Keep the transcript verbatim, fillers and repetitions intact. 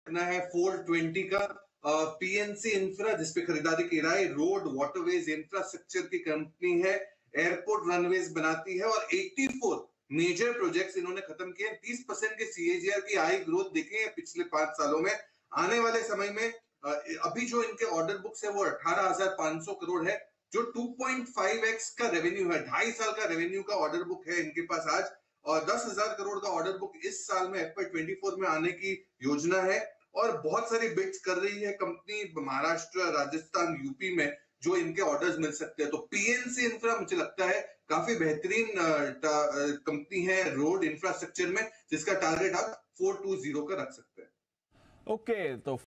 रखना है four twenty का पीएनसी इंफ्रा, जिसपे खरीदारी की राय, रोड वाटरवेज इंफ्रास्ट्रक्चर की कंपनी है, एयरपोर्ट रनवेज बनाती है और चौरासी मेजर प्रोजेक्ट्स इन्होंने खत्म किए। तीस परसेंट के सीएजीआर की हाई ग्रोथ देखे हैं पिछले पांच सालों में। आने वाले समय में अभी जो इनके ऑर्डर बुक्स है वो अठारह हजार पांच सौ करोड़ है, जो टू पॉइंट फाइव एक्स का रेवेन्यू है, ढाई साल का रेवेन्यू का ऑर्डर बुक है इनके पास आज। और दस हजार करोड़ का ऑर्डर बुक इस साल में एफ वाई ट्वेंटी फोर में आने की योजना है। और बहुत सारी बिड्स कर रही है कंपनी महाराष्ट्र, राजस्थान, यूपी में, जो इनके ऑर्डर्स मिल सकते हैं। तो पीएनसी इंफ्रा मुझे लगता है काफी बेहतरीन कंपनी है रोड इंफ्रास्ट्रक्चर में, जिसका टारगेट आप फोर टू जीरो का रख सकते हैं। ओके, तो